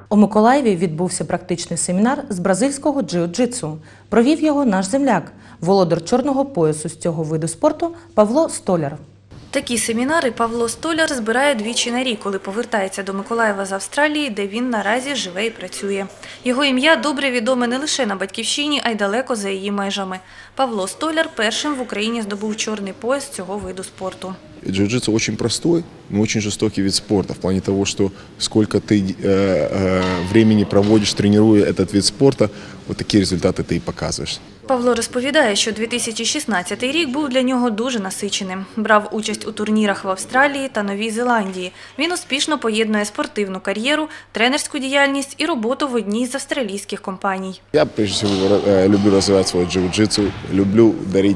У Миколаєві відбувся практичний семінар з бразильського джиу-джитсу. Провів його наш земляк, володар чорного поясу з цього виду спорту Павло Столяр. Такі семінари Павло Столяр збирає двічі на рік, коли повертається до Миколаєва з Австралії, де він наразі живе і працює. Його ім'я добре відоме не лише на батьківщині, а й далеко за її межами. Павло Столяр першим в Україні здобув чорний пояс цього виду спорту. Джиу-джитсу очень простой, но очень жестокий вид спорта в плане того, что сколько ты времени проводишь, тренируя этот вид спорта, вот такие результаты ты и показываешь. Павло розповідає, що 2016 рік був для нього дуже насиченим. Брав участь у турнірах в Австралії та Новій Зеландії. Він успішно поєднує спортивну кар'єру, тренерську діяльність і роботу в одній з австралійських компаній. Я, прежде всего, люблю развивать свой джиу-джитсу, люблю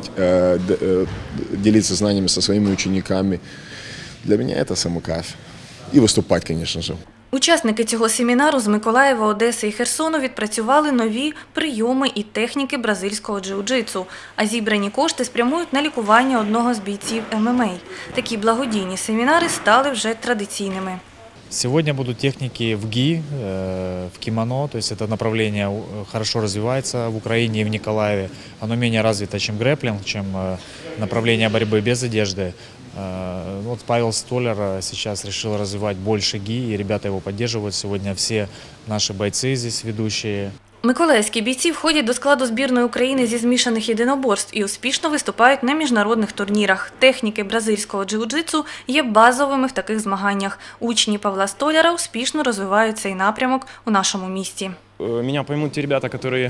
делиться знаниями со своими учениками. Для меня это самый кайф. И выступать, конечно же. Учасники цього семінару з Миколаєва, Одеси і Херсону відпрацювали нові прийоми і техніки бразильського джиу-джитсу, а зібрані кошти спрямують на лікування одного з бійців ММА. Такі благодійні семінари стали вже традиційними. Сегодня будут техники в ГИ, в кимоно, то есть это направление хорошо развивается в Украине и в Николаеве. Оно менее развито, чем грэпплинг, чем направление борьбы без одежды. Вот Павел Столяр сейчас решил развивать больше ГИ, и ребята его поддерживают. Сегодня все наши бойцы здесь ведущие. Миколаївські бійці входять до складу збірної України зі змішаних єдиноборств і успішно виступають на міжнародних турнірах. Техніки бразильського джиу-джитсу є базовими в таких змаганнях. Учні Павла Столяра успішно розвивають цей напрямок у нашому місті. Меня поймут те ребята,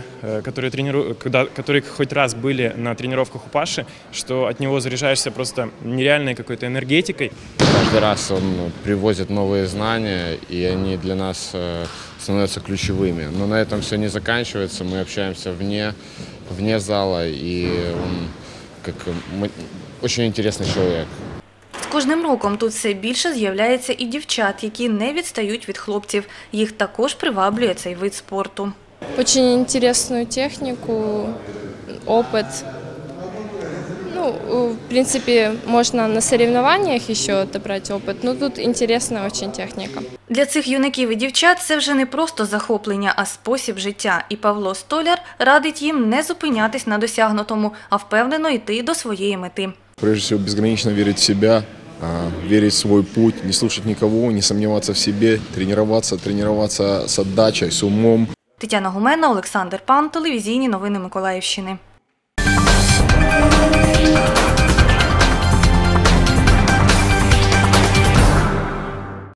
которые хоть раз были на тренировках у Паши, что от него заряжаешься просто нереальной какой-то энергетикой. Каждый раз он привозит новые знания, и они для нас становятся ключевыми. Но на этом все не заканчивается, мы общаемся вне зала, и он очень интересный человек. З кожним роком тут все більше з'являється і дівчат, які не відстають від хлопців. Їх також приваблює цей вид спорту. Очень интересную технику, опыт. В принципе, можно на соревнованиях еще отобрать опыт, но тут интересная очень техника. Для цих юнаків і дівчат це вже не просто захоплення, а спосіб життя. І Павло Столяр радить їм не зупинятись на досягнутому, а впевнено йти до своєї мети. Прежде всего, безгранично верить в себя, верить в свой путь, не слушать никого, не сомневаться в себе, тренироваться с отдачей, с умом. Тетяна Гуменна, Олександр Пан, телевізійні новини Миколаївщини.